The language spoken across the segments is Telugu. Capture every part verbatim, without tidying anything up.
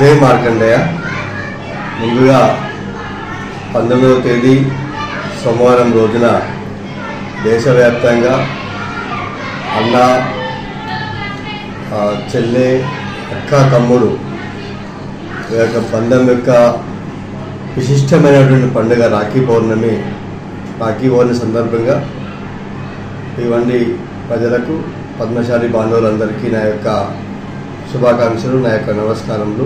జై మార్కండేయ. ముందుగా పంతొమ్మిదవ తేదీ సోమవారం రోజున దేశవ్యాప్తంగా అన్న, చెల్లె, అక్క, తమ్ముడు యొక్క బంధం యొక్క విశిష్టమైనటువంటి పండుగ రాఖీ పౌర్ణమి. రాఖీ పౌర్ణమి సందర్భంగా ఇవన్నీ ప్రజలకు, పద్మశాలి బాంధవులందరికీ నా యొక్క శుభాకాంక్షలు, నా యొక్క నమస్కారములు.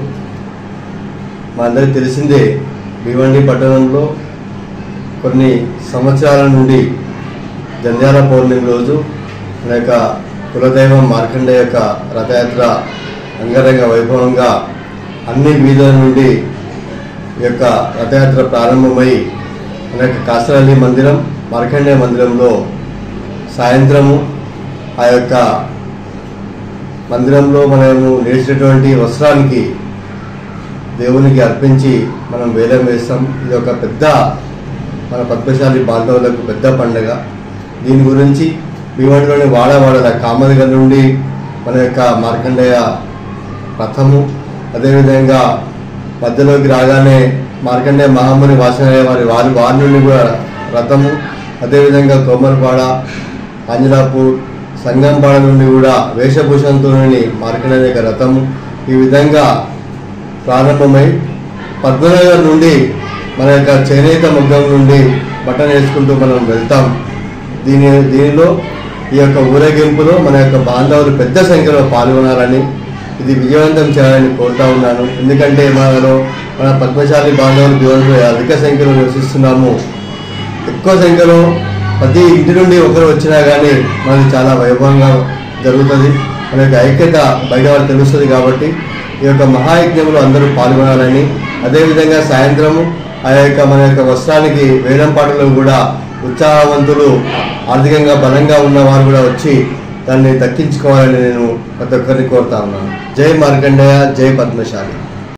మా అందరికీ తెలిసిందే, భివండి పట్టణంలో కొన్ని సంవత్సరాల నుండి జంధ్యాల పౌర్ణమి రోజు మన యొక్క కులదైవం మార్కండేయ యొక్క రథయాత్ర అంగరంగ వైభవంగా అన్ని వీధుల నుండి ఈ యొక్క రథయాత్ర ప్రారంభమై మన యొక్క కాసరహల్లి మందిరం, మార్కండేయ మందిరంలో సాయంత్రము ఆ యొక్క మందిరంలో మనము నేర్చినటువంటి వస్త్రానికి దేవునికి అర్పించి మనం వేలం వేస్తాం. ఇది ఒక పెద్ద మన పద్మశాలి బాంధవులకు పెద్ద పండుగ. దీని గురించి భీవండిలోని వాడవాడల కామదిగ నుండి మన యొక్క మార్కండేయ రథము, అదేవిధంగా మధ్యలోకి రాగానే మార్కండేయ మహాముని వాసనయ్య వారి వారి వారి నుండి కూడా రథము, అదేవిధంగా కోమరపాడ, అంజనాపూర్, సంగంపాడ నుండి కూడా వేషభూషణతో మార్కండేయ యొక్క రథము ఈ విధంగా ప్రారంభమై పద్మనగర్ నుండి మన యొక్క చేనేత మగ్గం నుండి బట్టలు వేసుకుంటూ మనం వెళ్తాం. దీని దీనిలో ఈ యొక్క ఊరేగింపులో మన యొక్క బాంధవులు పెద్ద సంఖ్యలో పాల్గొనాలని, ఇది విజయవంతం చేయాలని కోరుతా ఉన్నాను. ఎందుకంటే మనలో మన పద్మశాలి బాంధవులు భివండిలో అధిక సంఖ్యలో నివసిస్తున్నాము. ఎక్కువ సంఖ్యలో ప్రతి ఇంటి నుండి ఒకరు వచ్చినా కానీ మనకి చాలా వైభవంగా జరుగుతుంది. మన యొక్క ఐక్యత బయట వాళ్ళు తెలుస్తుంది. కాబట్టి ఈ యొక్క మహాయజ్ఞంలో అందరూ పాల్గొనాలని, అదేవిధంగా సాయంత్రము ఆ యొక్క మన యొక్క వస్త్రానికి వేలం పాటలు కూడా ఉత్సాహవంతులు, ఆర్థికంగా బలంగా ఉన్నవారు కూడా వచ్చి దాన్ని దక్కించుకోవాలని నేను ప్రతి ఒక్కరిని కోరుతా ఉన్నాను. జై మార్కండేయ, జై పద్మశాలి.